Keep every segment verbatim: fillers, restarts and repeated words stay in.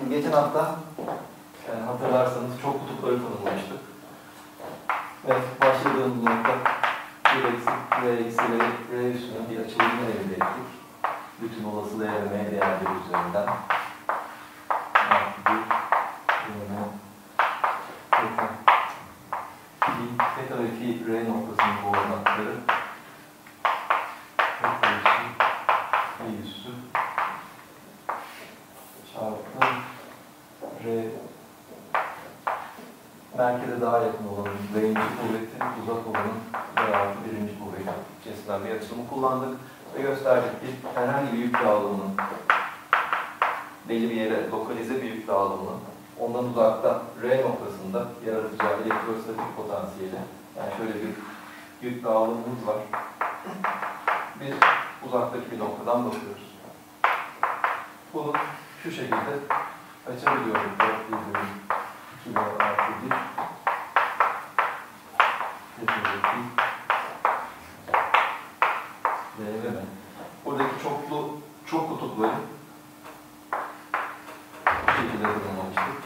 Şimdi geçen hafta yani hatırlarsanız çok kutupları tanımlamıştık. Ve başladığımız nokta bir eksi, R eksi, R, R üstünün bir açılımını elde ettik. Bütün olası değerlemeye değerleri üzerinden. Theta ve phi R noktasının koordinatları theta üssü phi üssü çarpı R merkeze daha yakın olanın birinci kuvveti, uzak olanın R artı birinci kuvveti cinsinden bir açılımı kullandık ve gösterdik ki herhangi bir yük dağılımının belli bir yere lokalize bir yük dağılımının ondan uzakta R noktasında yaratacağı elektrostatik potansiyeli, yani şöyle bir yük dağılımımız var. Biz uzaktaki bir noktadan bakıyoruz. Bunu şu şekilde açabiliyoruz. iki artı bir D ve M. Buradaki çoklu, çok kutupları bu şekilde tanımlamıştık.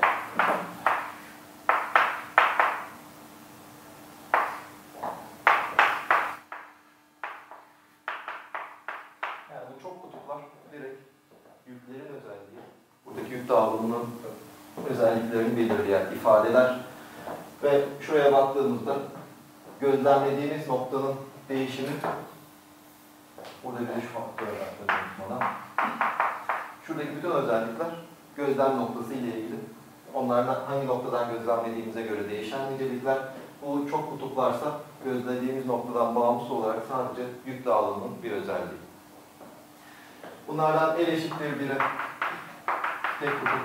Yani bu çok kutuplar direkt yüklerin özelliği, buradaki yük dağılımının özelliklerini belirleyen ifadeler ve şuraya baktığımızda gözlemlediğimiz noktanın değişimi, burada bir de şu faktör var bana. Şuradaki bütün özellikler gözlem noktası ile ilgili. Onlardan hangi noktadan gözlemlediğimize göre değişen nicelikler. Bu çok kutuplarsa gözlediğimiz noktadan bağımsız olarak sadece yük dağılımının bir özelliği. Bunlardan L eşittir bire tek kutup,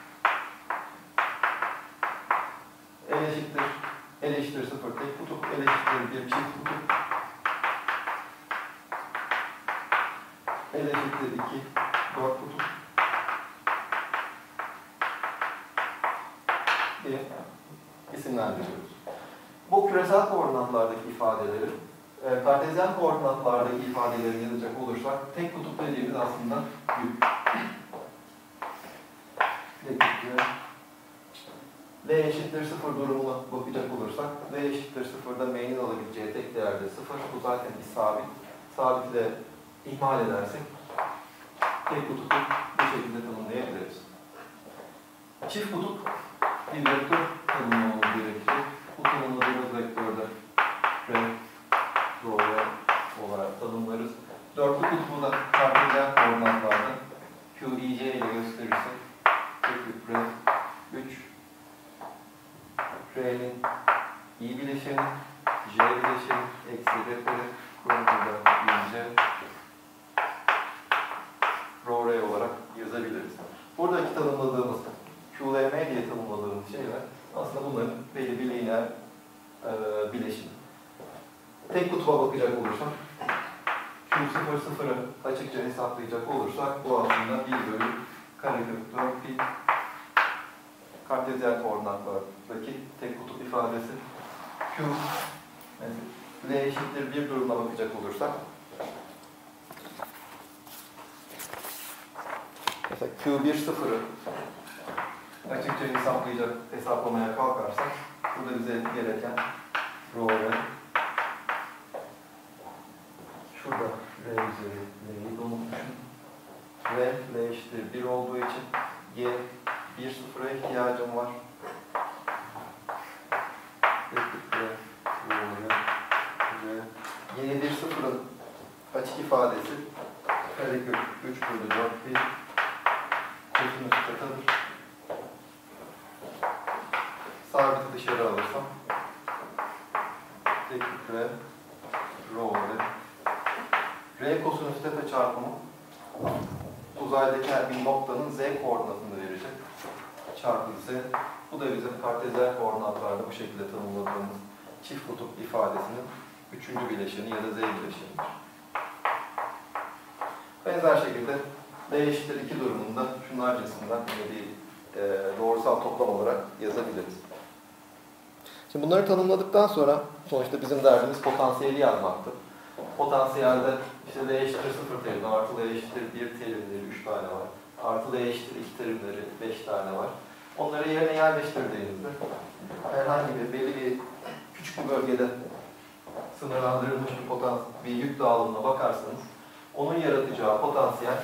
L eşittir, L eşittir sıfır tek kutup, L eşittir bir çift kutup, L eşittir iki, dört kutup diye isimlendiriyoruz. Bu küresel koordinatlardaki ifadeleri, e, kartezyen koordinatlardaki ifadeleri yazacak olursak, tek kutup dediğimiz aslında yük. L eşittir sıfır durumuna bakacak olursak, L eşittir sıfırda M'nin alabileceği tek değerde sıfır. Bu zaten bir sabit. Sabiti de ihmal edersek, tek kutupu bu şekilde tanımlayabiliriz. Çift kutup bir vektör tanımlamamız gerekecek. Bu tanımladığımız vektörde R, Rho, R olarak tanımlarız. Dörtlü kutubu da kartezyen koordinatlarda Q, I, C ile gösterirsek, R, üç, R'nin I bileşeni, J bileşeni, eksi R kare, kronometrada I, J, Rho, R olarak yazabiliriz. Buradaki tanımladığımız Q L M diye tanımladığımız şeyler aslında bunların belli bir lineer e, bileşimi. Tek kutuba bakacak olursak Q sıfır sıfır'ı açıkça hesaplayacak olursak bu aslında bir bölü karekök dört pi kartezyen koordinatlardaki tek kutup ifadesi. Q L eşittir bir durumuna bakacak olursak mesela Q bir sıfır'ı açıkça hesaplayacak, hesaplamaya kalkarsak burada bize gereken Rho R, şurada R üzeri L'yi de unutmuşum. R, L eşittir bir olduğu için G bir sıfıra ihtiyacım var. Yeni bir sıfırın açık ifadesi karekök üç bölü dört pi kosinüs tetadır. Sabiti dışarı alırsam teknik R, Rho R. R kosinüs teta çarpımı uzaydaki her bir noktanın Z koordinatını verecek. Çarpı Z. Bu da bizim kartezyen koordinatlarda bu şekilde tanımladığımız çift kutup ifadesinin üçüncü bileşeni ya da Z bileşenidir. Benzer şekilde L eşittir iki durumunda şunlar cinsinden bir e, doğrusal toplam olarak yazabiliriz. Şimdi bunları tanımladıktan sonra sonuçta bizim derdimiz potansiyeli yazmaktı. Potansiyelde işte L eşittir sıfır terimleri artı L eşittir bir terimleri üç tane var. artı D eşittir iki terimleri beş tane var. Onları yerine yerleştirdiğinizde herhangi bir belli bir küçük bir bölgede sınırlandırılmış bir potans bir yük dağılımına bakarsanız onun yaratacağı potansiyel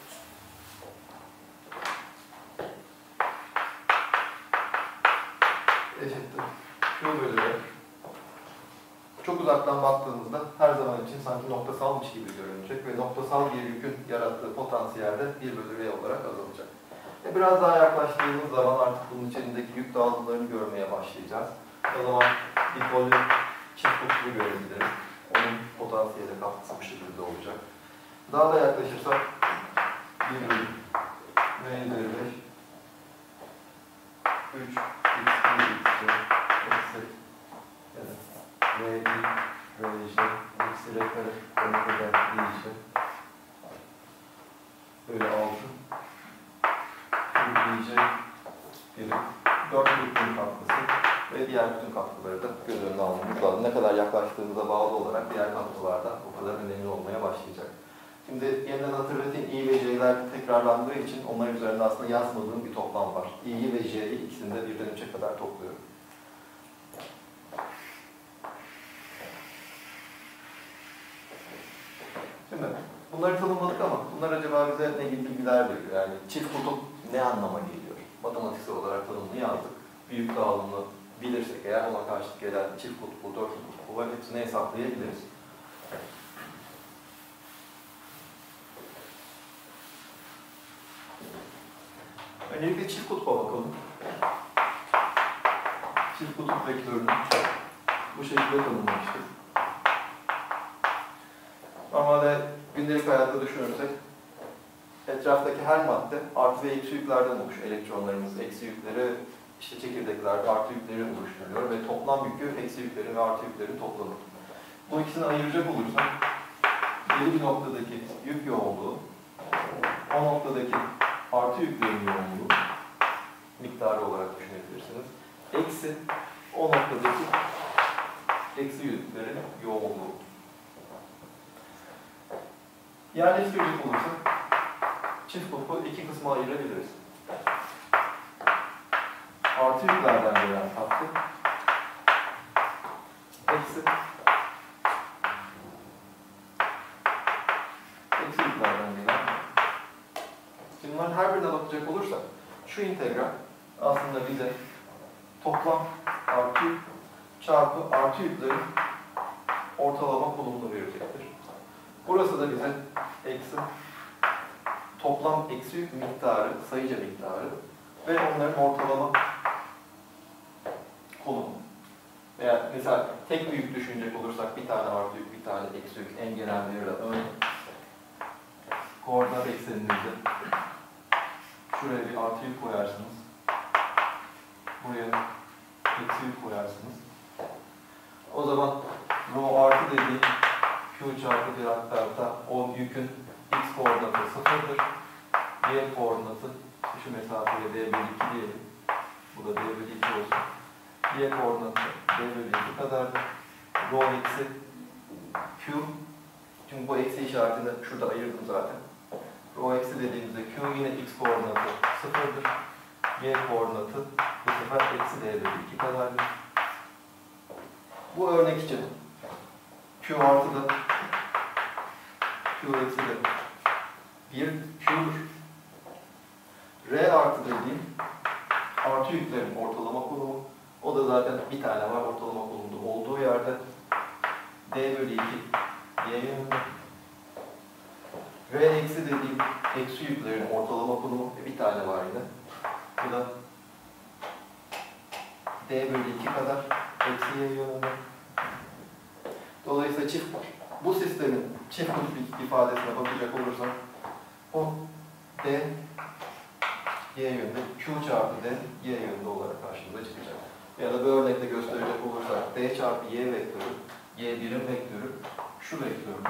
eşittir Q bölü R. Çok uzaktan baktığımızda her zaman için sanki noktasalmış gibi görünecek ve noktasal bir yükün yarattığı potansiyel de bir bölü R olarak azalacak. Ve biraz daha yaklaştığımız zaman artık bunun içindeki yük dağılımlarını görmeye başlayacağız. O zaman dipollü çift kutbunu görebiliriz. Onun potansiyeli katkısı bu şekilde olacak. Daha da yaklaşırsak bir bölü M üzeri beş üç x bir x eksi R bir R j eksi R kare komuteden değişi böyle altı Q j biri dört bütün katkısı ve diğer bütün katkıları da göz önüne almamız lazım. Ne kadar yaklaştığımıza bağlı olarak diğer katkılar da o kadar önemli olmaya başlayacak. Şimdi yeniden hatırlatayım, I ve J'ler tekrarlandığı için onlar üzerinde aslında yazmadığım bir toplam var. İ'yi ve J'yi ikisini de birden üçe kadar topluyorum. Şimdi bunları tanımladık ama bunlar acaba bize ne gibi bilgiler veriyor? Yani çift kutup ne anlama geliyor? Matematiksel olarak tanımını yazdık. Büyük dağılımını bilirsek eğer ona karşılık gelen çift kutuplu, dört kutuplu var, hepsini hesaplayabiliriz. Öncelikle çift kutupa bakalım. Çift kutup vektörünü bu şekilde tanımlamıştık. Normalde gündelik hayatta düşünürsek etraftaki her madde artı ve eksi yüklerden oluşuyor. Elektronlarımız eksi yükleri işte çekirdeklerde artı yükleri oluşturuyor ve toplam yükü eksi yüklerin ve artı yüklerin toplamı. Bu ikisini ayıracak olursak belli bir noktadaki yük yoğunluğu, o noktadaki artı yüklerin yoğunluğu miktarı olarak düşünebilirsiniz. Eksi o noktadaki eksi yüklerin yoğunluğu. Yerleştirecek olursak çift kutupu iki kısma ayırabiliriz. Artı yüklerden gelen katkı, eksi eksi yüklerden gelen. Şimdi bunların her birine bakacak olursak şu integral aslında bize toplam artı yük çarpı artı yüklerin ortalama konumunu verecektir. Burası da bize eksi toplam eksi yük miktarı, sayıca miktarı ve onların ortalama konumu. Veya mesela tek bir yük düşünecek olursak bir tane artı yük, bir tane eksi yük en genel bir örnek. Koordinat ekseninizde şuraya bir artı yük koyarsınız. Buraya eksi yük koyarsınız. O zaman rho artı dediğim Q çarpı bir aktarda o yükün x koordinatı sıfırdır. Y koordinatı şu mesafeye D bölü iki diyelim. Bu da D bölü iki olsun. Y koordinatı D bölü iki kadardır. Rho eksi Q. Çünkü bu eksi işaretini şurada ayırdım zaten. Rho eksi dediğimizde Q yine x koordinatı sıfırdır. Y koordinatı bu sefer eksi D bölü iki kadardır. Bu örnek için Q artı da Q eksi de bir Q'dur. R artı dediğim artı yüklerin ortalama konumu. O da zaten bir tane var ortalama konumunda olduğu yerde. D bölü iki Y yönünde. R eksi dediğim eksi yüklerin ortalama konumu bir tane var yine. Bu da D bölü iki kadar eksi Y yönünde. Dolayısıyla çift bu sistemin çift kutup ifadesine bakacak olursam o D Y yönünde Q çarpı D Y yönünde olarak karşımıza çıkacak. Ya da bir örnekle gösterecek olursak D çarpı Y vektörü, Y birim vektörü şu vektördür.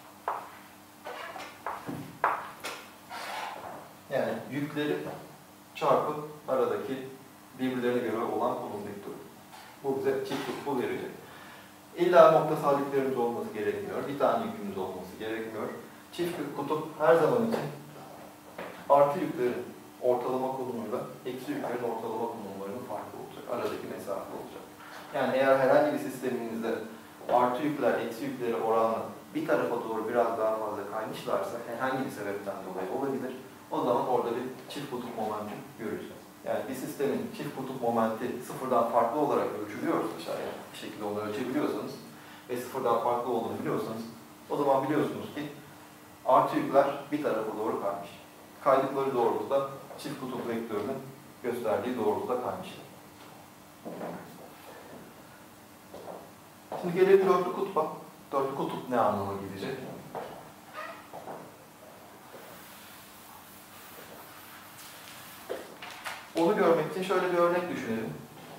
Yani yükleri çarpı aradaki birbirlerine göre olan konum vektörü. Bu bize çift kutupu verecek. İlla noktasal yüklerimiz olması gerekmiyor. Bir tane yükümüz olması gerekmiyor. Çift kutup her zaman için artı yüklerin ortalama konumuyla eksi yüklerin ortalama konumlarının farkı olacak. Aradaki mesafe olacak. Yani eğer herhangi bir sisteminizde artı yükler eksi yükleri oranla bir tarafa doğru biraz daha fazla kaymışlarsa herhangi bir sebepten dolayı olabilir. O zaman orada bir çift kutup momentum göreceğiz. Yani bir sistemin çift kutup momenti sıfırdan farklı olarak ölçülüyorsa aşağıya bir şekilde onu ölçebiliyorsanız ve sıfırdan farklı olduğunu biliyorsanız o zaman biliyorsunuz ki artı yükler bir tarafa doğru kaymış. Kaydıkları doğrultuda çift kutup vektörünün gösterdiği doğrultuda kaymışlar. Şimdi gelelim dörtlü kutba. Dörtlü kutup ne anlama gelecek? Onu görmek için şöyle bir örnek düşünelim.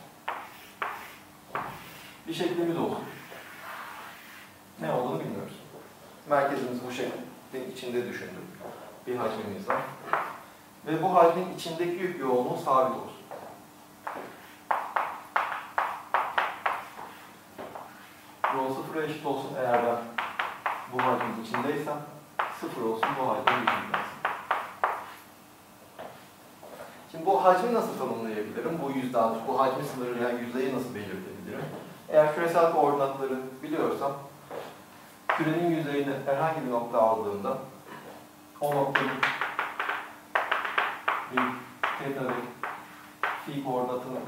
Bir şeklimiz olsun. Ne olduğunu bilmiyoruz. Merkezimiz bu şeklin içinde düşündük. Bir hacmimiz var. Ve bu hacmin içindeki yük yoğunluğu sabit olsun. Rho sıfıra eşit olsun eğer ben bu hacmin içindeysem, sıfır olsun bu hacmin içindeysem. Şimdi bu hacmi nasıl tanımlayabilirim? Bu yüzde altmış, bu hacmi sınırlayan yüzdeyi nasıl belirtebilirim? Eğer küresel koordinatları biliyorsam, kürenin yüzeyine herhangi bir nokta aldığımda, o noktanın bir theta ve phi koordinatını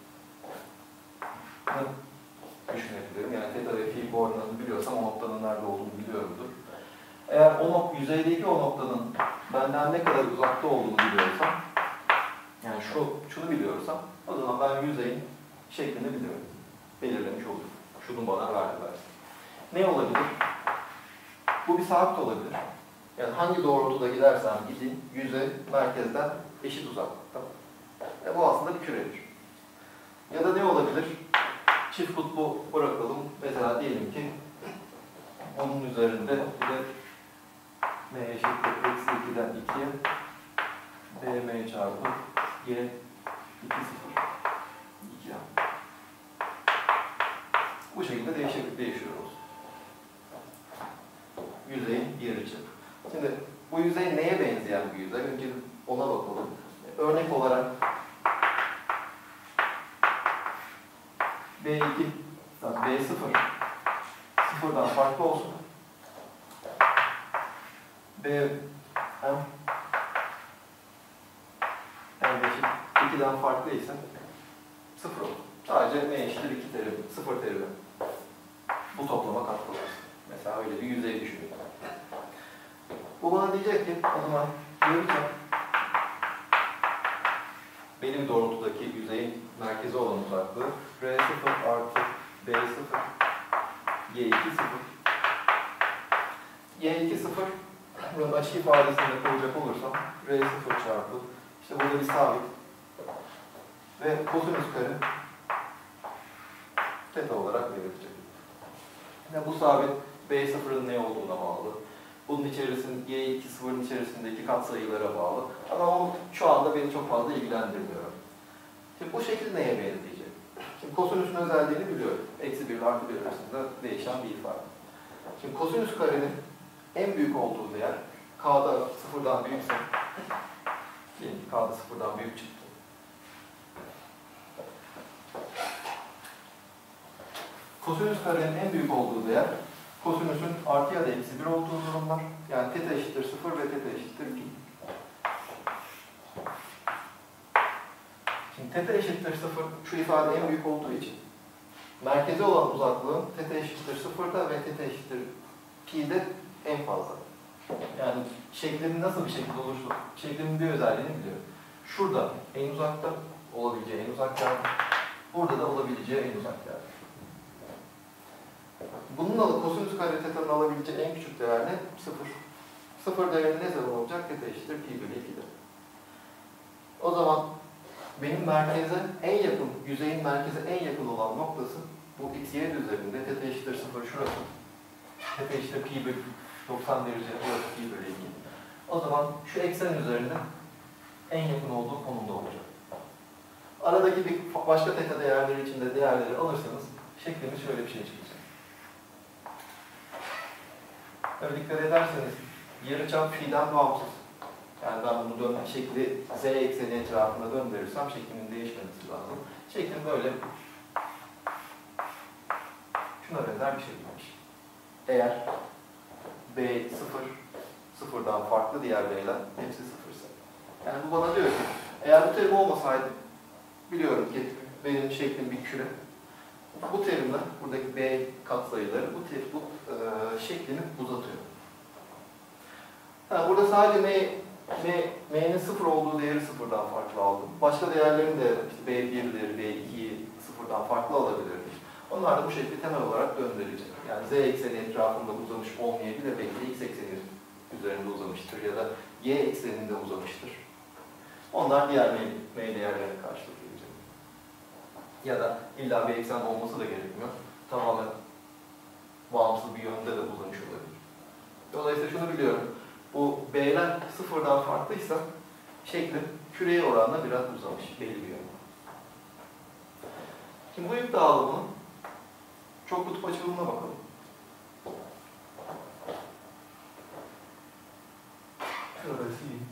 düşünebilirim. Yani theta ve phi koordinatını biliyorsam o noktanın nerede olduğunu biliyorumdur. Eğer o nok yüzeydeki o noktanın benden ne kadar uzakta olduğunu biliyorsam, yani şu, şunu biliyorsam, o zaman ben yüzeyin şeklini biliyorum. Belirlemiş olurum. Şunu bana verdiler. Ne olabilir? Bu bir sabit olabilir. Yani hangi doğrultuda gidersem gideyim, yüzey merkezden eşit uzaklıkta. E bu aslında bir küredir. Ya da ne olabilir? Çift kutbu bırakalım. Mesela diyelim ki bunun üzerinde bir de m eşittir eksi ikiden ikiye bm çarpı y iki sıfır iki. Bu şekilde değişiklik değişiyor olsun. Yüzeyin yeri çapı. Şimdi bu yüzey neye benzeyen bir yüzey? Önce ona bakalım. Örnek olarak B iki, B sıfır sıfırdan farklı olsun. B M M eşit ikiden farklı ise sıfır olur. Sadece M eşittir iki terimi, sıfır terimi. Bu toplama katkı olur. Mesela öyle bir yüzey düşünün. Bu bana diyecek ki, o zaman göreceğim. Benim doğrultudaki yüzeyin merkezi olan uzaklığı R sıfır artı B sıfır Y iki sıfır. Y iki sıfır bunun açı ifadesinde koyacak olursam R sıfır çarpı işte burada bir sabit ve kosinüs kare theta olarak verilecek. Ve bu sabit B sıfırın ne olduğuna bağlı. Bunun içerisinde Y iki sıfırın içerisindeki katsayılara bağlı. Ama o şu anda beni çok fazla ilgilendirmiyor. Şimdi bu şekil neye benzeyecek? Şimdi kosinüsün özelliğini biliyorum. Eksi bir ile artı bir arasında değişen bir ifade. Şimdi kosinüs karenin en büyük olduğu değer K'da sıfırdan büyükse, diyelim ki K'da sıfırdan büyük çıktı. Kosinüs karenin en büyük olduğu değer kosinüsün artı ya da eksi bir olduğu durum var. Yani θ eşittir sıfır ve θ eşittir pi. Şimdi θ eşittir sıfır, şu ifade en büyük olduğu için merkeze olan uzaklığın θ eşittir sıfırda ve θ eşittir pi'de en fazla. Yani şeklimin nasıl bir şekilde olursa, şeklimin bir özelliğini biliyorum. Şurada en uzakta olabileceği en uzak yer, burada da olabileceği en uzak yer. Bununla kosinüs kare teta'nın alabileceği en küçük değer ne? sıfır. sıfır değeri ne zaman olacak? Θ eşittir pi bölü iki'de. O zaman benim merkeze en yakın, yüzeyin merkeze en yakın olan noktası bu x y üzerinde θ eşittir sıfır şurası. Θ eşittir pi bölü doksan derece burası pi bölü iki. O zaman şu eksen üzerinde en yakın olduğu konumda olacak. Aradaki bir başka θ değerleri içinde değerleri alırsanız şeklimiz şöyle bir şey çıkacak. Öyle dikkat ederseniz yarıçap fi'den bağımsız. Yani ben bunu dönme şekli z ekseni etrafında döndürürsem şeklimin değişmemesi lazım. Şeklim böyle şuna benzer bir şekilmiş. Eğer b sıfır, sıfırdan farklı diğer b'ler hepsi sıfırsa. Yani bu bana diyor ki eğer bu terim olmasaydı biliyorum ki benim şeklim bir küre. Bu terimle buradaki b katsayıları bu, ter, bu e, şeklini uzatıyor. Ha, burada sadece m, m, m'nin sıfır olduğu değeri sıfırdan farklı aldım. Başka değerlerin de işte b bir'leri, b iki'yi sıfırdan farklı alabilirdik. Onlar da bu şekli temel olarak döndürecek. Yani z ekseni etrafında uzamış olmayabilir, belki de x ekseni üzerinde uzamıştır ya da y ekseninde uzamıştır. Onlar diğer m, m değerlerine karşılık gelecek. Ya da illa bir eksen olması da gerekmiyor. Tamamen bağımsız bir yönde de uzamış olabilir. Dolayısıyla şunu biliyorum. Bu b'ler sıfırdan farklıysa şeklim küreye oranla biraz uzamış belli bir yönde. Şimdi bu yük dağılımının çok kutup açılımına bakalım. Şurada sileyim.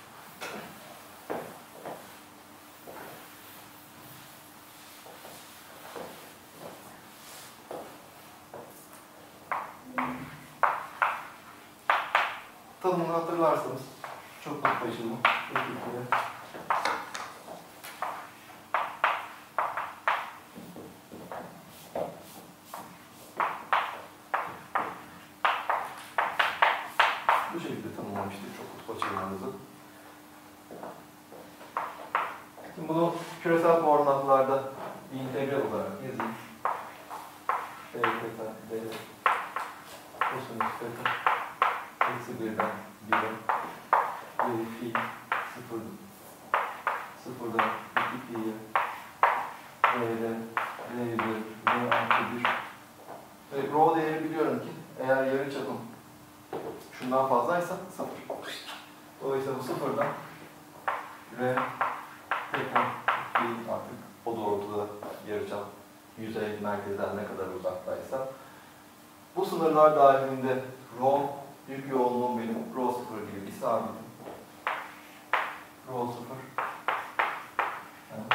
Tanımını hatırlarsanız çok kutup açılımı. Bu şekilde tanımlamıştık çok kutup açılımımızı. Şimdi bunu küresel koordinatlarda bir integral olarak yazayım. D theta, D kosinüs theta, eksi birden bire, y fi sıfır, sıfırdan iki pi'ye, r'de, r bir, r artı bir. Ve rho değeri biliyorum ki eğer yarıçapım şundan fazlaysa sıfır. Dolayısıyla bu sıfırdan r theta bir artık o doğrultuda yarıçap yüzey merkezden ne kadar uzaktaysa bu sınırlar dahilinde rho yük yoğunluğum benim rho sıfır gibi bir sabitim. Rho sıfır. Yani.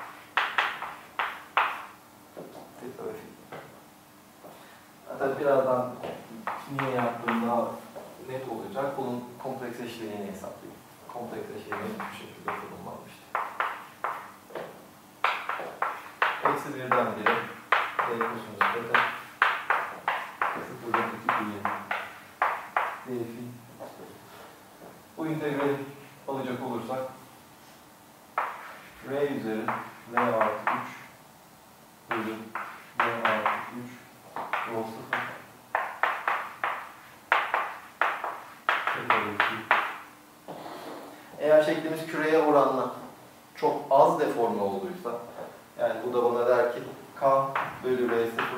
Theta ve fi. Hatta birazdan niye yaptığım daha net olacak. Bunun kompleks eşleniğini hesaplayayım. Kompleks eşleniği bu şekilde kullanılmıştır. Eksi birden bire d kosinüs theta sıfırdan iki pi'ye d fi. Bu integrali alacak olursak r üzeri r artı üç bölü r artı üç rho sıfır theta ve fi. Eğer şeklimiz küreye oranla çok az deforme olduysa, yani bu da bana der ki k bölü r sıfır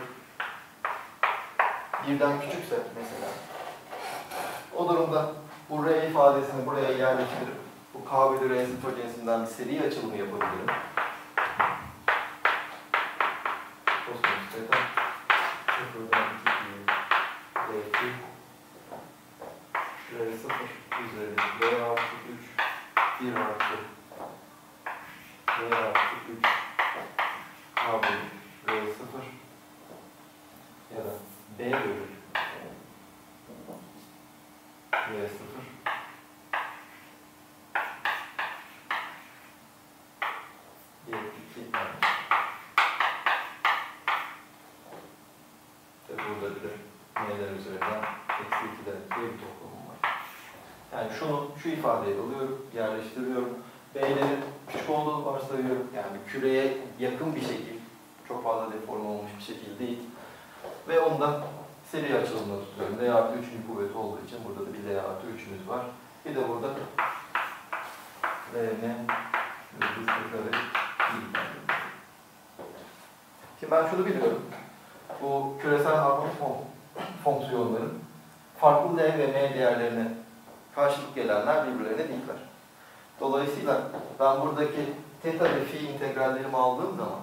birden küçükse mesela, o durumda bu r ifadesini buraya yerleştirip bu k bölü r sıfır cinsinden bir seri açılımı yapabilirim. Kosinüs theta sıfırdan iki pi'ye r fi r sıfır üzeri r artı üç bir artı r artı üç k bölü r sıfır ya da b bölü r sıfır y iki tabi burada bir de m'ler üzerinden eksi iki'den diye bir toplamım var. Yani şunu şu ifadeye alıyorum, yerleştiriyorum. B'lerin küçük olduğunu varsayıyorum. Yani küreye yakın bir şekil, çok fazla deforme olmuş bir şekil değil. Ve ondan seri açılımını tutuyorum. D artı üçüncü kuvveti olduğu için burada da bir D artı üçümüz var. Bir de burada Rn yıldız kare i. Şimdi ben şunu biliyorum. Bu küresel harmonik fonksiyonların farklı L ve M değerlerine karşılık gelenler birbirlerine denkler. Dolayısıyla ben buradaki theta ve phi integrallerimi aldığım zaman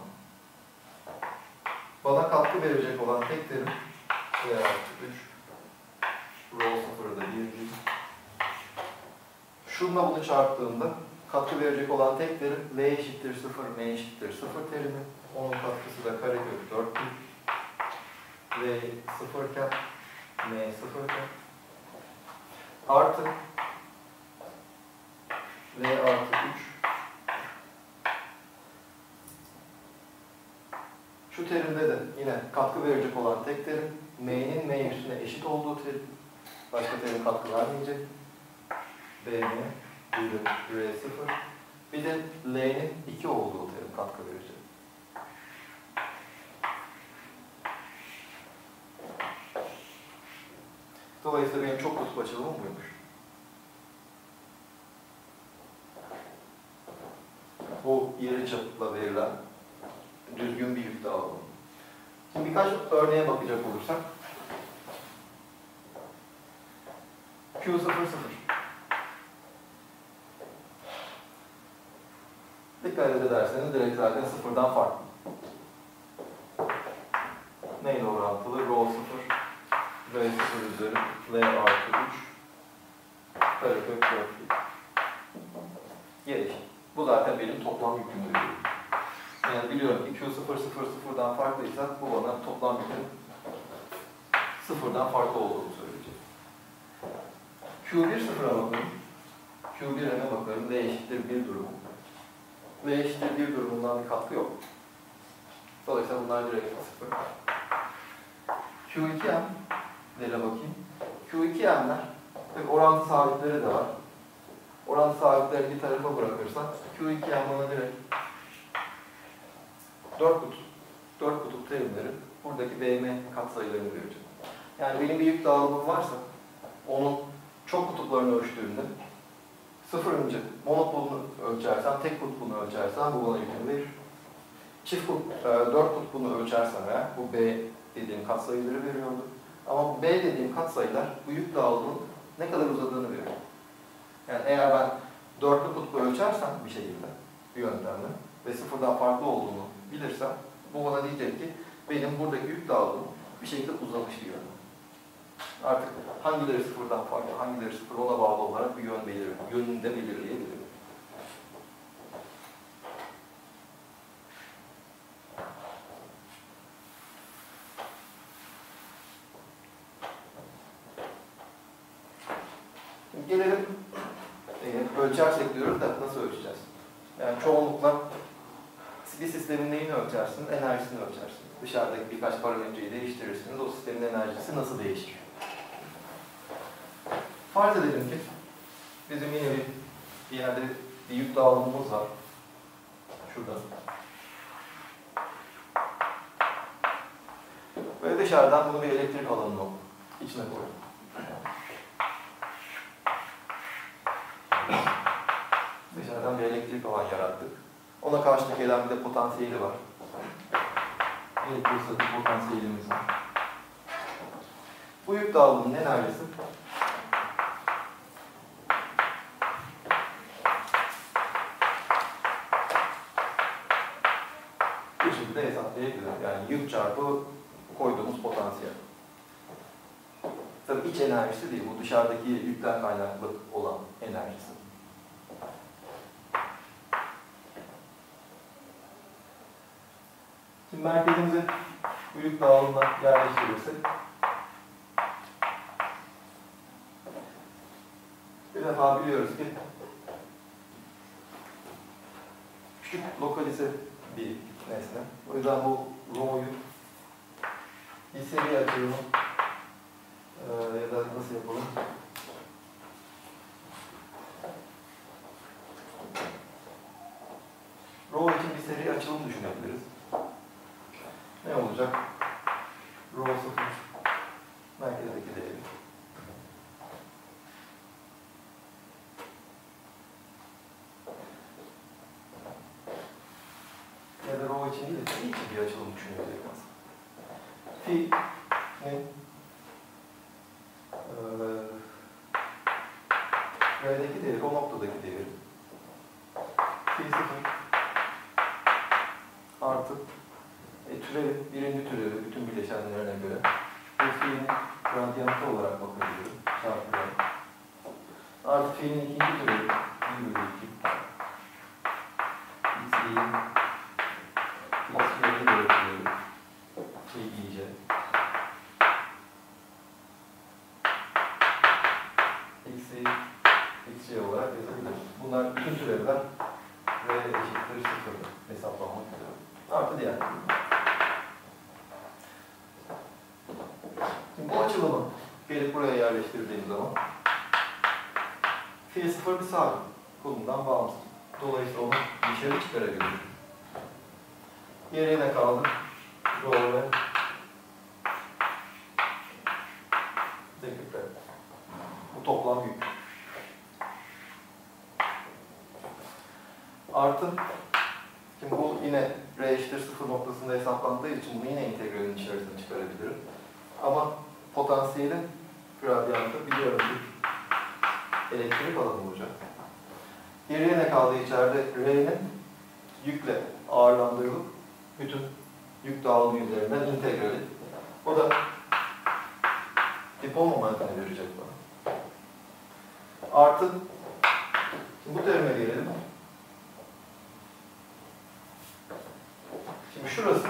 bana katkı verecek olan tek terim D artı üç rho sıfırda bir değil. şununla bunu çarptığımda katkı verecek olan tek terim L eşittir sıfır, M eşittir sıfır terimi. Onun katkısı da karekök dört pi. L sıfırken, M sıfırken. Artı L artı üç. Şu terimde de yine katkı verecek olan tek terim M'nin M üstüne eşit olduğu terim. Başka terim katkı vermeyecek. B M bölü R sıfır. Bir de L'nin iki olduğu terim katkı verecek. Dolayısıyla benim çok kutup açılımım buymuş. Bu yarı çapla verilen düzgün bir yük dağılımı. Şimdi birkaç örneğe bakacak olursak Q sıfır sıfır. Dikkat ederseniz direkt zaten sıfırdan farklı. Neyle orantılı? Rho sıfır, V sıfır üzeri L artı üç karekök dört pi. Geç. Bu zaten benim toplam yükümü veriyor. Yani biliyorum ki Q sıfır sıfır sıfırdan farklıysa bu bana toplam yükün sıfırdan farklı olduğunu söyleyecek. Q bir sıfıra bakalım. Q bir'e bakalım. L eşittir bir durumu. L eşittir bir durumundan bir katkı yok. Dolayısıyla bunlar direkt sıfır. Q iki M'lere bakayım. Q iki M'ler tabii orantı sabitleri de var. Orantı sabitleri bir tarafa bırakırsak Q iki M bana direkt dört kutup, dört kutup terimleri buradaki B M katsayılarını verecek. Yani benim bir yük dağılımım varsa onun çok kutuplarını ölçtüğümde sıfırıncı monopolunu ölçersem, tek kutbunu ölçersem bu bana yükünü verir. Çift kutup, e, dört kutbunu ölçersem eğer bu B dediğim katsayıları veriyordu. Ama bu B dediğim katsayılar bu yük dağılımının ne kadar uzadığını veriyor. Yani eğer ben dörtlü kutbu ölçersem bir şekilde, bir yöntemle ve sıfırdan farklı olduğunu bilirsem bu bana diyecek ki benim buradaki yük dağılımı bir şekilde uzamış bir yön. Artık hangileri sıfırdan farklı, hangileri sıfır ona bağlı olarak bir yön belirli, yönünde belirleyebilirim. Şimdi gelelim, e, ölçersek diyoruz da nasıl ölçeceğiz? Yani çoğunlukla bir sistemin neyini ölçersin? Enerjisini ölçersin. Dışarıdaki birkaç parametreyi değiştirirsiniz. O sistemin enerjisi nasıl değişir? Farz edelim ki bizim yine bir, bir yerde bir yük dağılımımız var. Şurada. Ve dışarıdan bunu bir elektrik alanının içine koydum. Dışarıdan bir elektrik alan yarattık. Ona karşılık gelen bir de potansiyeli var. Elektrostatik potansiyelimiz var. Bu yük dağılımının enerjisi bir şekilde hesaplayabiliriz. Yani yük çarpı koyduğumuz potansiyel. Tabii iç enerjisi değil, bu dışarıdaki yükten kaynaklı olan enerjisi. Şimdi merkezimizi bu yük dağılımına yerleştirirsek bir defa biliyoruz ki küçük lokalize bir nesne. O yüzden bu rho'yu bir seri açılımı ee, ya da nasıl yapalım? Rho için bir seri açılım düşünebiliriz. Ne olacak? Rho sıfır merkezdeki değeri. Ya da Rho için değil de Fi için bir açılım düşünebiliriz aslında. Fi'nin R'deki değeri, o noktadaki değeri. Fi sıfır artı e, türevi, birinci türevi bütün bileşenlerine göre bu fi'nin radyantı olarak bakabilirim. Çarpıyorum. Artı fiilin ikinci türevi bir bölü iki. X i'nin x y'ye göre türevi. Şey iyice. X'i x y olarak yazabiliriz. Bunlar bütün türevler ve eşittir sıfır hesaplanmak üzere. Artı diğer. Şimdi bu açılımı gelip buraya yerleştirdiğim zaman fiil sıfır bir sabit. Konumdan bağımsız. Dolayısıyla onu dışarı çıkarabilirim. Geriye ne kaldı? Rho ve deküple. Bu toplam yük. Artı, şimdi bu yine r eşittir sıfır noktasında hesaplandığı için bunu yine integralin içerisine çıkarabilirim. Ama potansiyeli gradyantı biliyorum ki elektrik alanı olacak. Geriye ne kaldı içeride? R'nin yükle ağırlandırılıp bütün yük dağılımı üzerinden integrali. O da dipol momentini verecek bana. Artı, şimdi bu terime gelelim. Şimdi şurası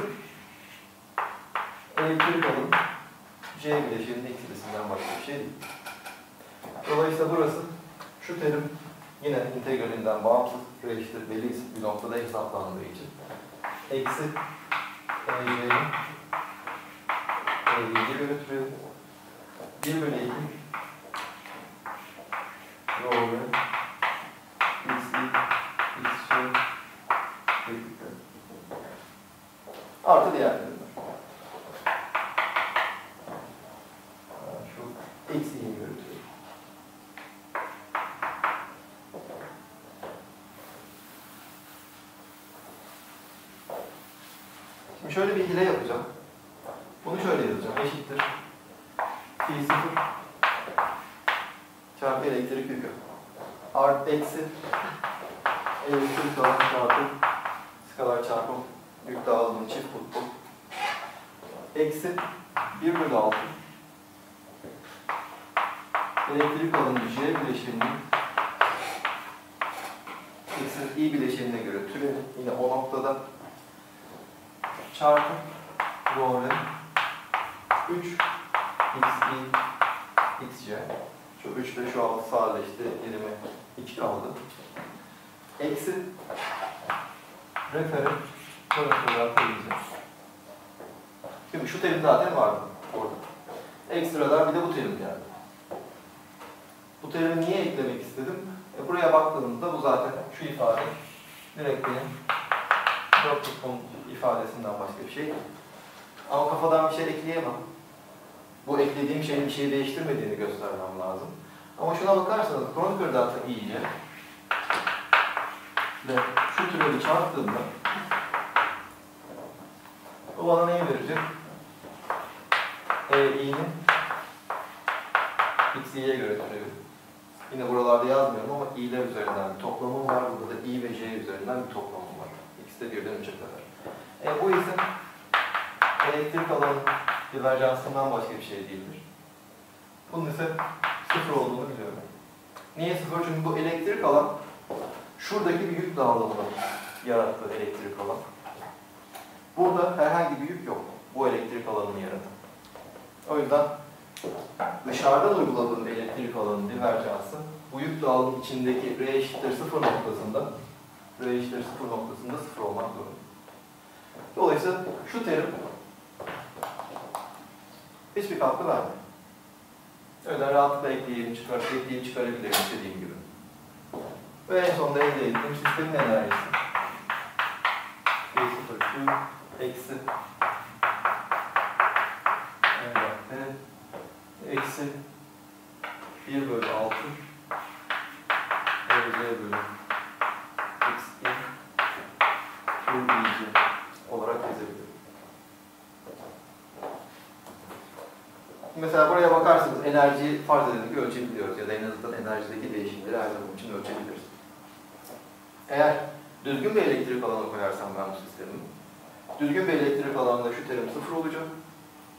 elektrik alanı J bileşeninin ikilisinden başka bir şey değil. Dolayısıyla burası şu terim yine integralinden bağımsız r eşittir belli bir noktada hesaplandığı için eksi Ej'nin Ej'yi götürüyor. bir bölü iki Rho ve x'i x'i artı diğer terimler. Şu x'i'yi götürüyor. Şimdi şöyle bir hile yapacağım. Bunu şöyle yazacağım. Eşittir. Fiil sıfır çarpı elektrik yükü. Art eksi elektrik alan çarpı skalar çarpı yük dağılımının çift kutbu. Eksi bir bölü altı elektrik alanı J bileşeninin X'in I bileşenine göre türevi yine o noktada çarpı Rho üç x'i xc. Şu üç ile şu altı sadeleşti. Elime iki kaldı. Eksi refere parametrler koyacağız. Şimdi şu terim zaten vardı orada. Ekstradan bir de bu terim geldi. Bu terimi niye eklemek istedim? E buraya baktığımızda bu zaten şu ifade direkt benim dört tutma ifadesinden başka bir şey değil. Ama kafadan bir şey ekleyemem. Bu eklediğim şeyin bir şey değiştirmediğini göstermem lazım. Ama şuna bakarsanız kronik data iyice ve şu türevi çarptığımda bu bana neyi verecek? E, i'nin x, i'ye göre türevi. Yine buralarda yazmıyorum ama i'ler üzerinden bir toplamım var. Burada da i ve j üzerinden bir toplamım var. İkisi de birden üçe kadar. E, bu izin elektrik alanı diverjansından başka bir şey değildir. Bunun ise sıfır olduğunu biliyorum. Niye sıfır? Çünkü bu elektrik alan şuradaki bir yük dağılımını yarattığı elektrik alan. Burada herhangi bir yük yok. Bu elektrik alanını yaratan. O yüzden dışarıdan uyguladığım elektrik alanının diverjansı bu yük dağılımı içindeki r eşittir sıfır noktasında r eşittir sıfır noktasında sıfır olmak zorunda. Dolayısıyla şu terim hiçbir katkı vermiyor. Öyle rahatlıkla ekleyeyim, çıkar, ekleyeyim, çıkarabilirim istediğim gibi. Ve en sonunda elde ettiğim sistemin enerjisi. V sıfır Q eksi evet, eksi bir bölü altı R Z bölü X I Q iyice olarak yazabilirim. Mesela buraya bakarsanız enerjiyi farz edelim ki ölçebiliyoruz ya da en azından enerjideki değişimleri her zaman için ölçebiliriz. Eğer düzgün bir elektrik alanı koyarsam ben bu sistemin, düzgün bir elektrik alanında şu terim sıfır olacak.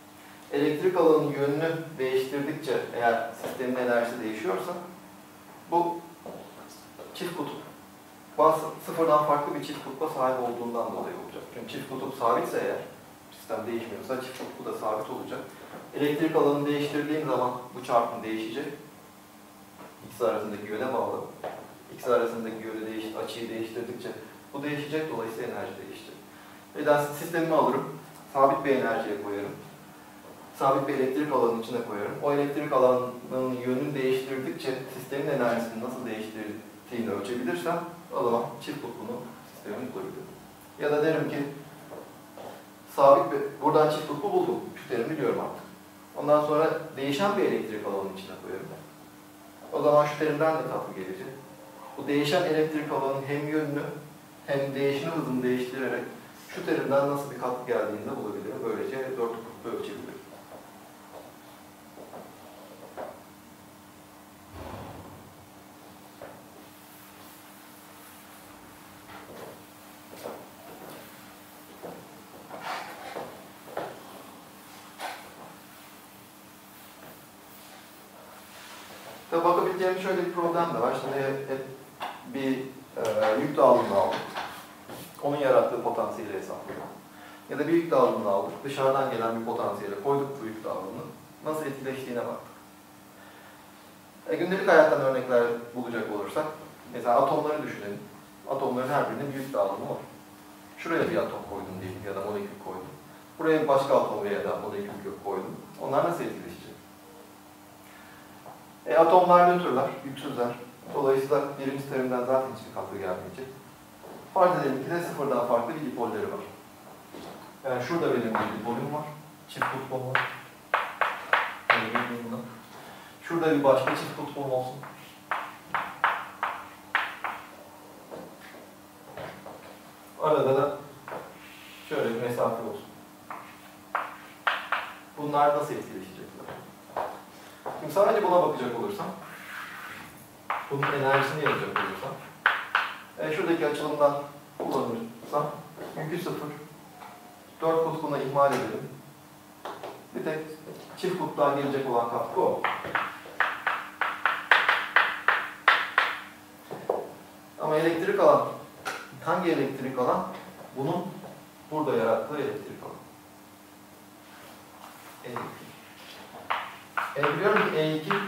Elektrik alanının yönünü değiştirdikçe eğer sistemin enerjisi değişiyorsa Bu çift kutup. Bazı sıfırdan farklı bir çift kutba sahip olduğundan dolayı olacak. Çünkü çift kutup sabitse eğer, sistem değişmiyorsa çift kutbu da sabit olacak. Elektrik alanını değiştirdiğim zaman bu çarpım değişecek. İkisi arasındaki yöne bağlı. İkisi arasındaki yönü değiş, açıyı değiştirdikçe bu değişecek, dolayısıyla enerji değişecek. Ve ben sistemimi alırım, sabit bir enerjiye koyarım. Sabit bir elektrik alanının içine koyarım. O elektrik alanının yönünü değiştirdikçe sistemin enerjisini nasıl değiştirdiğini ölçebilirsem o zaman çift kutbunu sistemin kurabilirim. Ya da derim ki sabit bir, buradan çift kutbu buldum. Şu terimi biliyorum artık. Ondan sonra değişen bir elektrik alanının içine koyarım. O zaman şu terimden de tatlı gelecek. Bu değişen elektrik alanının hem yönünü hem değişme hızını değiştirerek şu terimden nasıl bir katkı geldiğini de bulabilirim. Böylece dört kutbu ölçebilirim. Tabii bakabileceğimiz şöyle bir problem de var. Şimdi hep bir e, yük dağılımını aldık. Onun yarattığı potansiyeli hesaplıyor. Ya da bir yük dağılımını aldık. Dışarıdan gelen bir potansiyele koyduk bu yük dağılımını. Nasıl etkileştiğine baktık. E, gündelik hayattan örnekler bulacak olursak, mesela atomları düşünelim. Atomların her birinin bir yük dağılımı var. Şuraya bir atom koydum diyelim ya da molekül koydum. Buraya başka atom ya da molekül koydum. Onlar nasıl etkileşecek? E, atomlar nötrler, yüksüzler. Dolayısıyla birinci terimden zaten hiçbir katkı gelmeyecek. Farz edelim ki de sıfırdan farklı bir dipolleri var. Yani şurada benim bir dipolüm var. Çift kutbum var. Şurada bir başka çift kutbum olsun. Arada da şöyle bir mesafe olsun. Bunlar nasıl etkileşecekler? Şimdi sadece buna bakacak olursam, bunun enerjisini yazacak olursam, e, şuradaki açılımdan kullanırsam, yükü sıfır, dört kutbuna ihmal edelim. Bir tek çift kutbuğa gelecek olan katkı o. Ama elektrik alan, hangi elektrik alan? Bunun burada yarattığı elektrik alan. E iki. E biliyorum ki E iki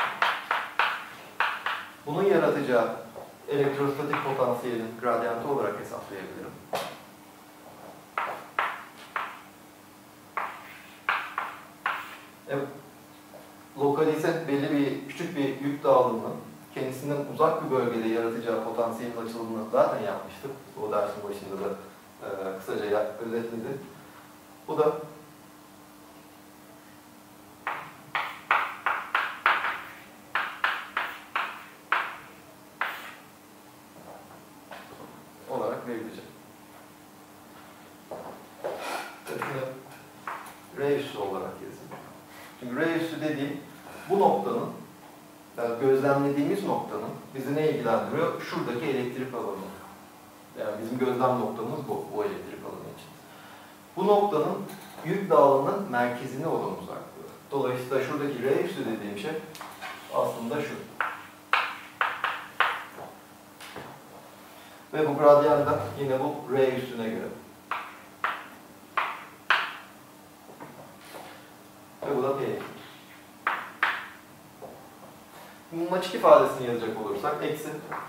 bunun yaratacağı elektrostatik potansiyelin gradyantı olarak hesaplayabilirim. E, lokalize belli bir küçük bir yük dağılımının kendisinden uzak bir bölgede yaratacağı potansiyelin açılımını zaten yapmıştık. O dersin başında da e, kısaca özetledi. Bu da olarak verilecek. Şunu R üssü olarak yazayım. Çünkü R üssü dediğim bu noktanın, yani gözlemlediğimiz noktanın bizi ne ilgilendiriyor? Şuradaki elektrik alanı. Yani bizim gözlem noktamız bu, o elektrik alanı için. Bu noktanın yük dağılımının merkezine olan uzaklığı. Dolayısıyla şuradaki R üssü dediğim şey aslında şu. Ve bu gradyan da yine bu R üssüne göre. Ve bu da P. Bunun açık ifadesini yazacak olursak eksi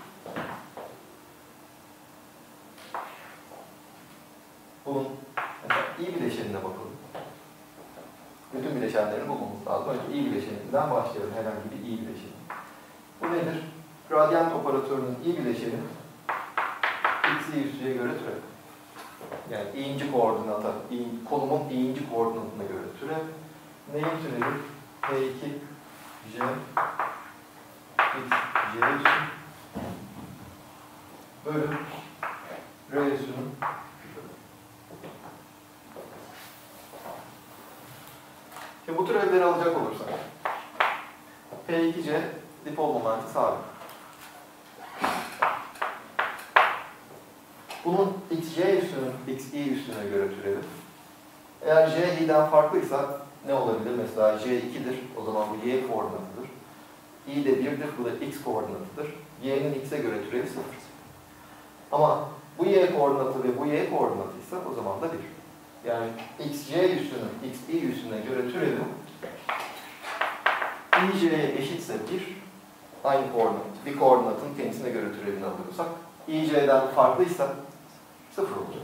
bunun mesela i bileşenine bakalım. Bütün bileşenlerini bulmamız lazım. Önce i bileşeninden başlayalım. Herhangi bir i bileşeni. Bu nedir? Gradyant operatörünün i bileşeni x, y üssüye göre türev. Yani i'inci koordinata, i, konumun i'inci koordinatına göre türev. Neyin türevi? P iki, J, x, J üssü bölü R üssünün Şimdi bu türevleri alacak olursak P iki C dipol momenti sabit. Bunun x, y üssünün x, y üssüne göre türevi. Eğer j i'den farklıysa ne olabilir? Mesela j iki'dir. O zaman bu y koordinatıdır. i de birdir, bu da x koordinatıdır. Y'nin x'e göre türevi sıfır. Ama bu y koordinatı ve bu y koordinatıysa o zaman da bir. Yani xc üssünün xi üssüne göre türevi ij'ye eşitse bir, aynı koordinat, bir koordinatın kendisine göre türevini alıyorsak, ij'den farklıysa sıfır olacak.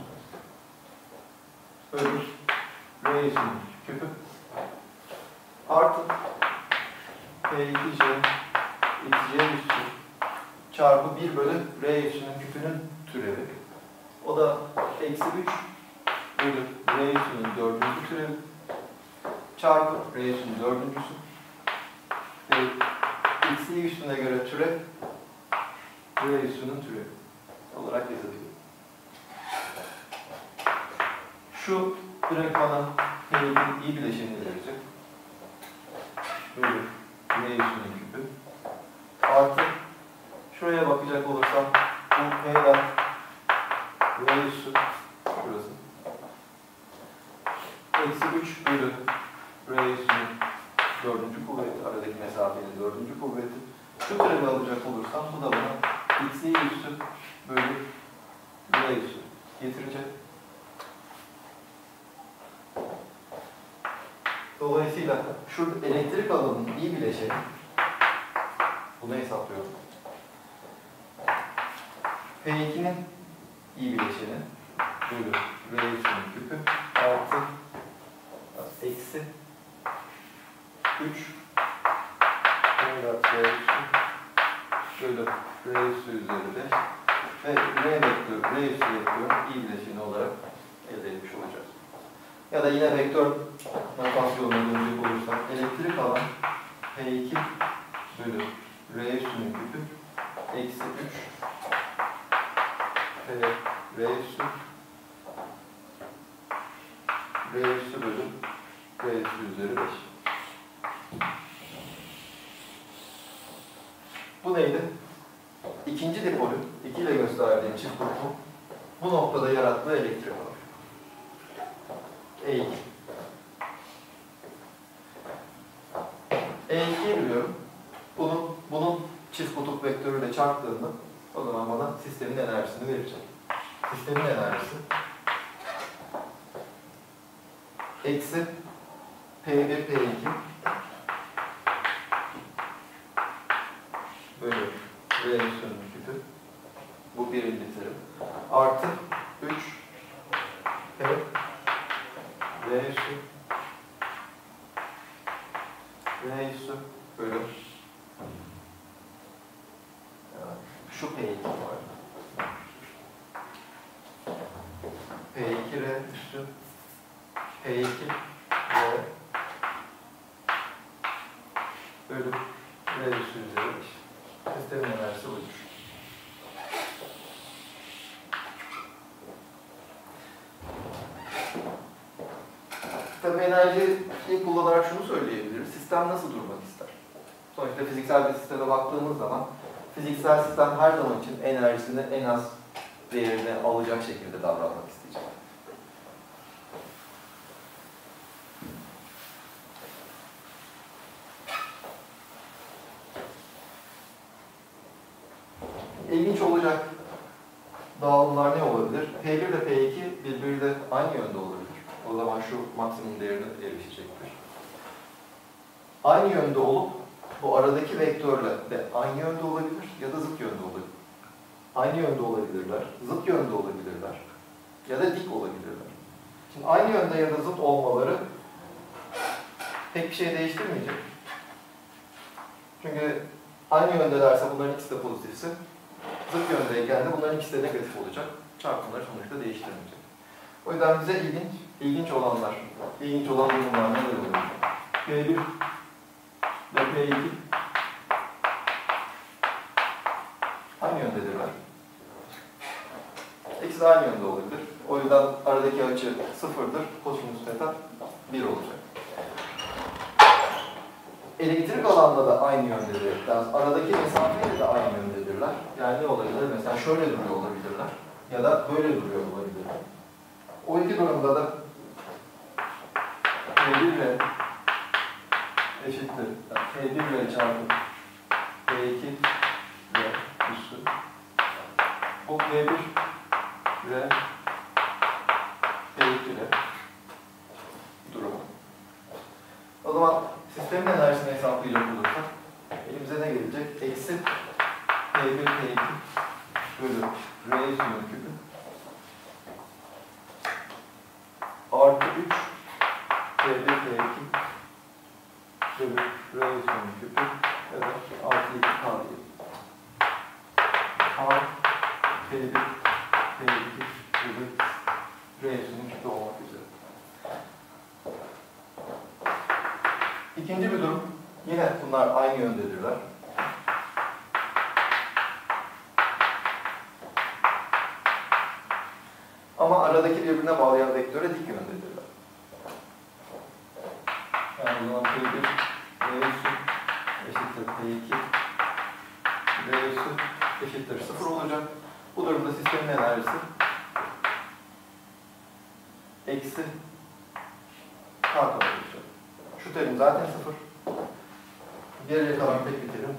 Bölü r üssünün küpü artı p iki c xc üssü çarpı bir bölü r üssünün küpünün türevi. O da eksi üç bölü r üssünün dördüncü türevi çarpı r üssünün dördüncüsü ve x'i üstüne göre türev r üssünün türevi olarak yazılıyor. Şu direkt bana p i bileşenini verecek. Bölü r üssünün küpü artı şuraya bakacak olursam bu p'den r üssü şurası eksi üç bölü r üssünün dördüncü kuvveti, aradaki mesafenin dördüncü kuvveti. Şu türevi alacak olursam bu da bana x'i üssü bölü r üssü getirecek. Dolayısıyla şu elektrik alanının i bileşeni, bunu hesaplıyorum. P iki'nin i bileşeni bölü r üssünün küpü artı eksi üç r üssü bölü r üssü üzeri beş ve r vektörü, r üssü vektörü i bileşeni olarak elde etmiş olacağız. Ya da yine vektör notasyonuna dönecek olursam elektrik alan P iki bölü r üssünün küpü eksi üç P r üssü r üssü bölü r üssü üzeri beş. Bu neydi? İkinci dipolü, iki ile gösterdiğim çift kutbu bu noktada yarattığı elektrik alan. E iki. E iki'yi biliyorum. Bunun, bunun çift kutup vektörüyle çarptığında o zaman bana sistemin enerjisini verecek. Sistemin enerjisi eksi P bir P iki bölü R üssünün küpü, bu birinci terim, artı üç P R üssü R üssü bölü şu P iki var. P iki R üssü P iki R bölü R üssü üzeri beş. Sistemin enerjisi budur. Tabii enerjiyi kullanarak şunu söyleyebiliriz. Sistem nasıl durmak ister? Sonuçta fiziksel bir sisteme baktığımız zaman fiziksel sistem her zaman için enerjisini en az değerini alacak şekilde davranmak isteyecek. İlginç olacak dağılımlar ne olabilir? P bir ile P iki birbiriyle aynı yönde olabilir. O zaman şu maksimum değerine erişecektir. Aynı yönde olup bu aradaki vektörle de aynı yönde olabilir ya da zıt yönde olabilir. Aynı yönde olabilirler, zıt yönde olabilirler ya da dik olabilirler. Şimdi aynı yönde ya da zıt olmaları pek bir şey değiştirmeyecek. Çünkü aynı yöndelerse bunların ikisi de pozitifse, zıt yöndeyken de bunların ikisi de negatif olacak. Çarpımları sonuçta değiştirmeyecek. O yüzden bize ilginç, ilginç olanlar, ilginç olan durumlar neler oluyor? P bir ve P iki aynı yöndedirler. İkisi de aynı yönde olabilir. O yüzden aradaki açı sıfırdır. Kosinüs teta bir olacak. Elektrik alanda da aynı yöndedir. Yani aradaki mesafeyle de aynı yöndedirler. Yani ne olabilir? Mesela şöyle duruyor olabilirler. Ya da böyle duruyor olabilirler. O iki durumda da P bir ile eşittir. Yani P bir ile çarpı P iki R üstü. Bu P bir R P iki R durumu. O zaman sistemin enerjisini hesaplayacak olursak elimize ne gelecek? Eksi P bir P iki bölü R üstünün küpü artı üç P bir P iki bölü R üstünün küpü ya da artı iki K diyelim. K P bir P iki bölü R üstünün küpü olmak üzere. İkinci bir durum, yine bunlar aynı yöndedirler. Ama aradaki birbirine bağlayan vektöre dik yöndedirler. Yani o zaman P bir R üssü eşittir P iki R üssü eşittir sıfır olacak. Bu durumda sistemin enerjisi eksi K kadar olacak. Şu terim zaten sıfır. Geriye kalan tek bir terim.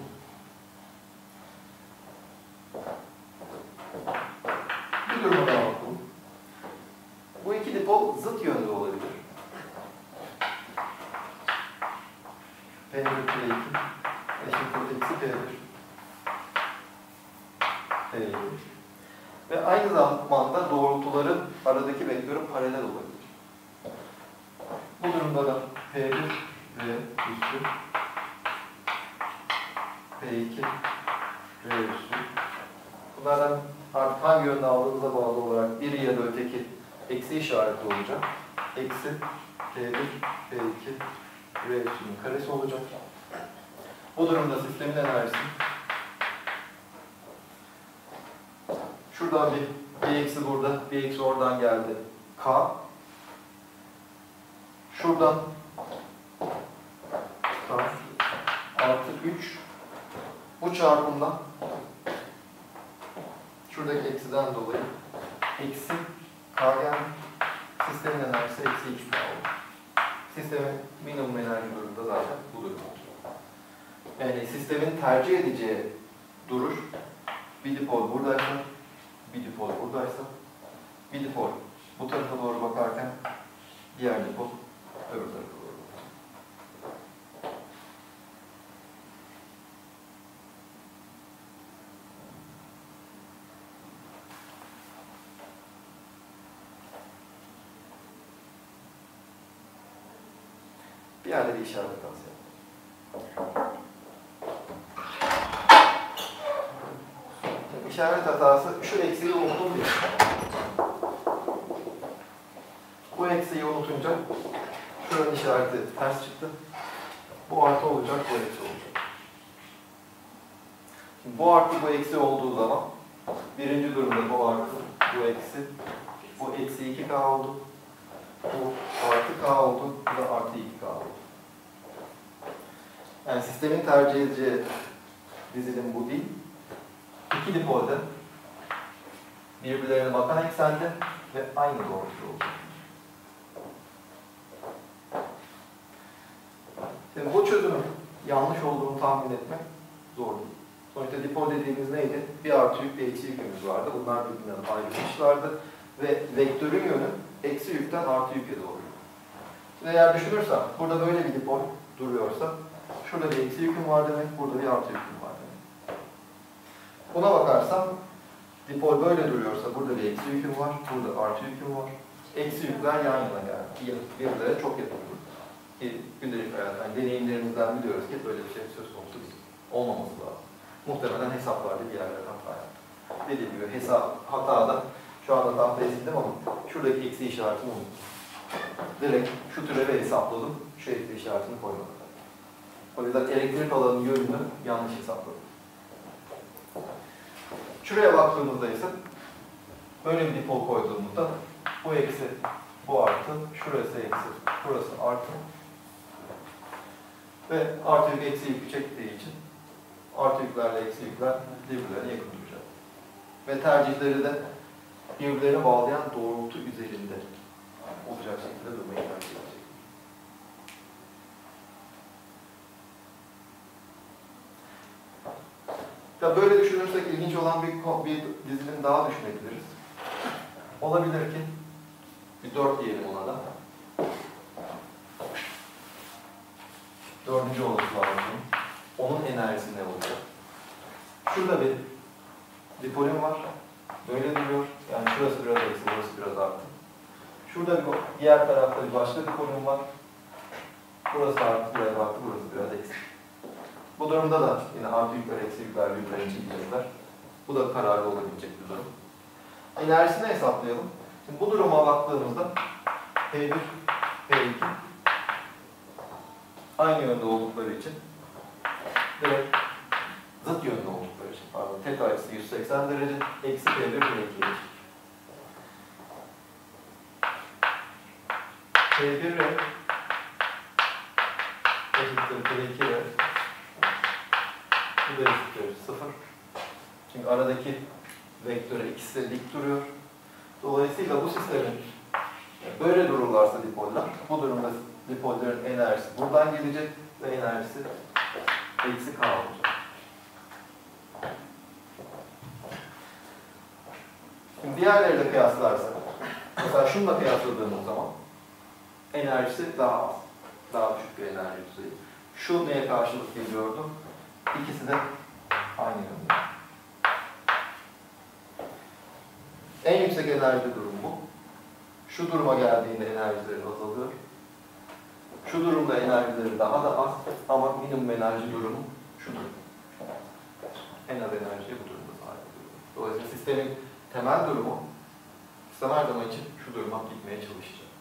Bir duruma daha bakalım. Bu iki dipol zıt yönde olabilir. P bir P iki eşittir eksi P bir P iki ve aynı zamanda doğrultuların aradaki vektörü paralel olabilir. Bu durumda da P bir R üssü P iki R üssü. Bunlardan artık hangi yönde aldığınıza bağlı olarak biri ya da öteki eksi işareti olacak. Eksi P bir P iki R üssünün karesi olacak. Bu durumda sistemin enerjisi şuradan bir, bir eksi burada, bir eksi oradan geldi. K. Şuradan K artı üç. Bu çarpımdan şuradaki eksiden dolayı eksi K geldi. Sistemin enerjisi eksi iki K oldu. Sistemin minimum enerji durumunda zaten bu durum olacak. Yani sistemin tercih edeceği duruş bir dipol buradaysa, bir dipol buradaysa, bir dipol bu tarafa doğru bakarken diğer dipol öbür tarafa doğru bakacak. Bir yerde bir işaret hatası yapalım. İşaret hatası şu eksiği unuttum diye. Bu eksiği unutunca şuranın işareti ters çıktı. Bu artı olacak, bu eksi olacak. Şimdi bu artı bu eksi olduğu zaman birinci durumda bu artı, bu eksi, bu eksi iki K oldu. Bu artı K oldu, bu da artı iki K oldu. Yani sistemin tercih edeceği dizilim bu değil. İki dipolde birbirlerine bakan eksende ve aynı doğrultuda olacak. Şimdi bu çözümün yanlış olduğunu tahmin etmek zor değil. Sonuçta dipol dediğimiz neydi? Bir artı yük, bir eksi yükümüz vardı. Bunlar birbirinden ayrılmışlardı. Ve vektörün yönü eksi yükten artı yüke doğru. Şimdi eğer düşünürsem, burada böyle bir dipol duruyorsa, şurada bir eksi yüküm var demek, burada bir artı yüküm var demek. Buna bakarsam, dipol böyle duruyorsa, burada bir eksi yüküm var, burada artı yüküm var. Eksi yükler yan yana geldi. Birbirlere çok yakın. Ki gündelik hayat, yani deneyimlerimizden biliyoruz ki böyle bir şey söz konusu değil. Olmaması lazım. Muhtemelen hesaplarda bir yerlere hata yaptım. Dediğim gibi hesap, hatada, şu anda tahtaya sildim ama şuradaki eksi işaretini unuttum. Direkt şu türevi hesapladım, şu eksi işaretini koymadım. O yüzden elektrik alanının yönünü yanlış hesapladım. Şuraya baktığımızda ise böyle bir dipol koyduğumuzda bu eksi, bu artı, şurası eksi, burası artı ve artı yük eksi yükü çektiği için artı yüklerle eksi yükler birbirlerine yakın duracak. Ve tercihleri de birbirlerine bağlayan doğrultu üzerinde olacak şekilde durmayı tercih edecek. Ya böyle düşünürsek ilginç olan bir, bir dizilim daha düşünebiliriz. Olabilir ki bir dört diyelim ona da. Dördüncü olması lazım. Onun enerjisi ne olacak? Şurada bir dipolüm var. Böyle duruyor. Yani şurası biraz eksi, burası biraz artı. Şurada bir diğer tarafta bir başka dipolüm var. Burası artı, biraz artı, burası biraz eksi. Bu durumda da yine artı yükler, eksi yükler, yükler, çekilirler. Bu da kararlı olabilecek bir durum. Enerjisini hesaplayalım. Şimdi bu duruma baktığımızda P bir, P iki aynı yönde oldukları için direkt zıt yönde oldukları için pardon θ açısı yüz seksen derece eksi P bir, P iki eşit. P bir R eşittir P iki R. Bu da eşittir sıfır. Çünkü aradaki vektörü ikisi de dik duruyor. Dolayısıyla bu sistemin böyle dururlarsa dipoller, bu durumda dipollerin enerjisi buradan gelecek ve enerjisi eksi K olacak. Şimdi diğerleriyle kıyaslarsak, mesela şununla kıyasladığımız zaman enerjisi daha az, daha düşük bir enerji düzeyi. Şu neye karşılık geliyordu? İkisi de aynı yönde. En yüksek enerji durum bu. Şu duruma geldiğinde enerjileri azalıyor. Şu durumda enerjileri daha da az ama minimum enerji durumu şudur. En az enerjiye bu durumda sahip oluyor. Dolayısıyla sistemin temel durumu sistem her zaman için şu duruma gitmeye çalışacak.